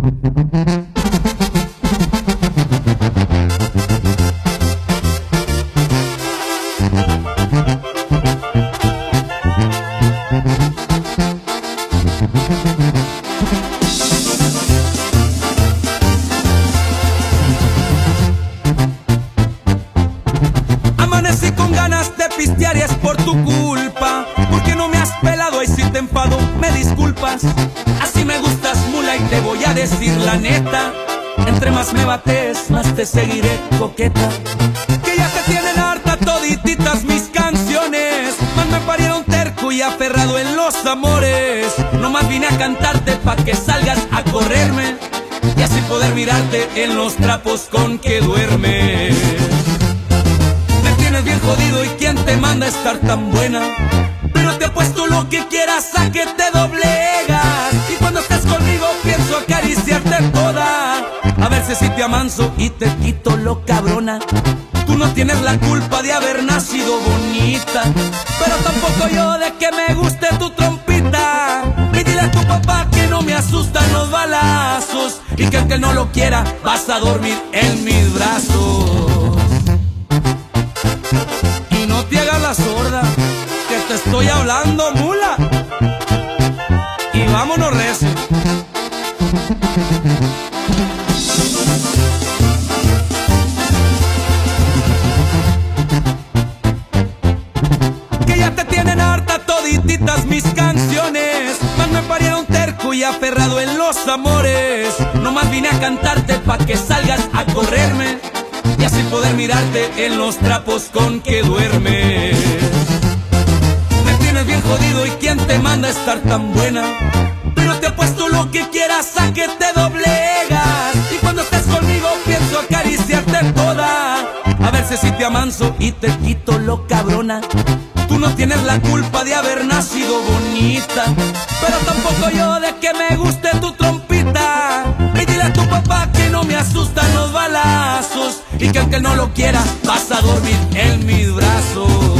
Amanecí con ganas de pistear y es por tu culpa, porque no me has pelado y si te enfado me disculpas. Así me gustas, mula, y te voy a decir la neta: entre más me bates, más te seguiré, coqueta. Que ya te tienen harta todititas mis canciones, más me parieron terco y aferrado en los amores. Nomás vine a cantarte pa' que salgas a correrme y así poder mirarte en los trapos con que duermes. Me tienes bien jodido y quién te manda a estar tan buena, pero te apuesto lo que quieras a que te doblegas. Y cuando estás conmigo pienso acariciarte toda, a ver si te amanso y te quito lo cabrona. Tú no tienes la culpa de haber nacido bonita, pero tampoco yo de que me guste tu trompita. Y dile a tu papá que no me asustan los balazos y que aunque no lo quiera vas a dormir en mis brazos. Y no te hagas la sorda, que te estoy hablando, mula. Y vámonos recio. Que ya te tienen harta todititas mis canciones, más me parieron terco y aferrado en los amores. Nomás vine a cantarte pa' que salgas a correrme y así poder mirarte en los trapos con que duermes. Me tienes bien jodido y quién te manda a estar tan buena, pero te apuesto lo que quieras a que te doblegas. Y cuando estés conmigo pienso acariciarte toda, a ver si te amanso y te quito lo cabrona. Tú no tienes la culpa de haber nacido bonita, pero tampoco yo de que me guste tu trompita. Y dile a tu papá que no me asustan los balazos y que aunque no lo quiera vas a dormir en mis brazos.